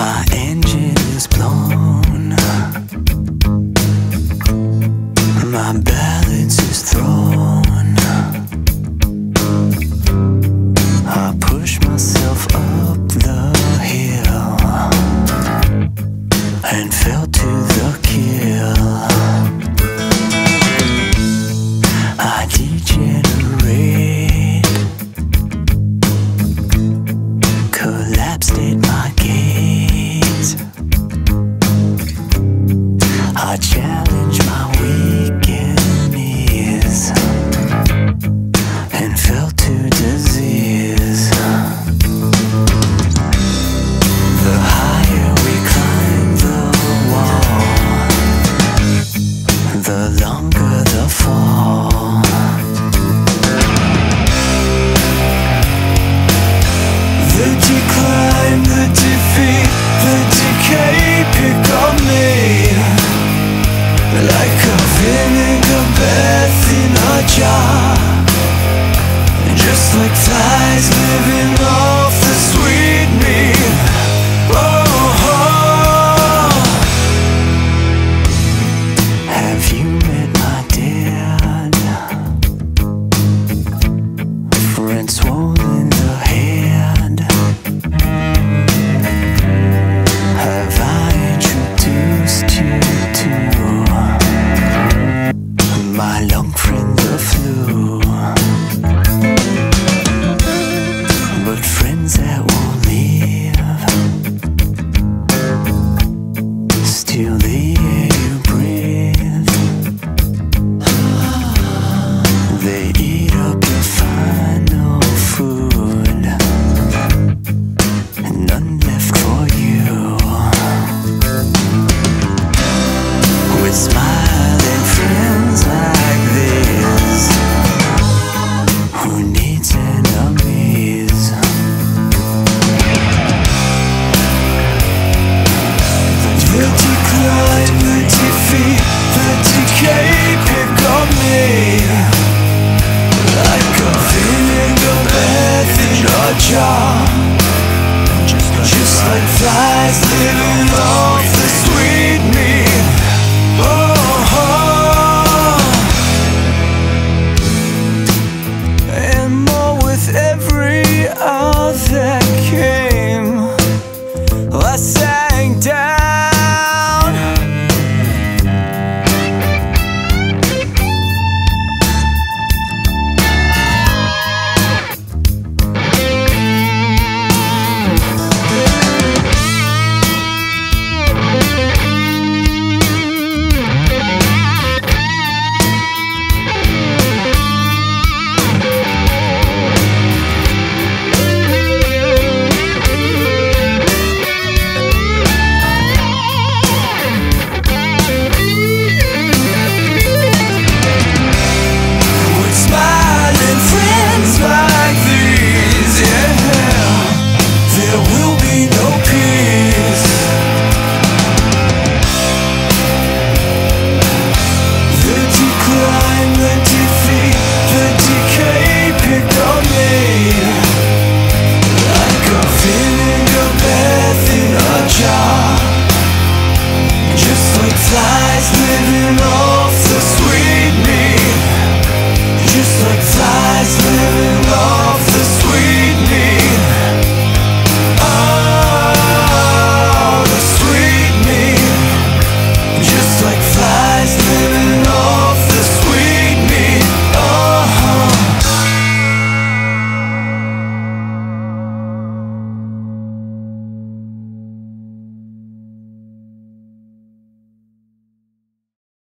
My engine is blown, my balance is thrown. I push myself up the hill and fell to the kill. I degenerate, collapsed at my gate. I challenge my weakened knees and fell to disease. The higher we climb the wall, the longer the fall. The decline, the defeat, the decay pick on me like a vinegar bath in a jar. Just like flies living off the sweet meat. Oh, have you met my dad? Friend swollen the head. Have I introduced you to my long friend the flu? But friends that won't leave, steal the air you breathe. They eat up your final food, and none left for you. With smiling friends like this, who needs enemies? The decline, the defeat, the decay pick on me like a vinegar bath in a jar. Just like flies living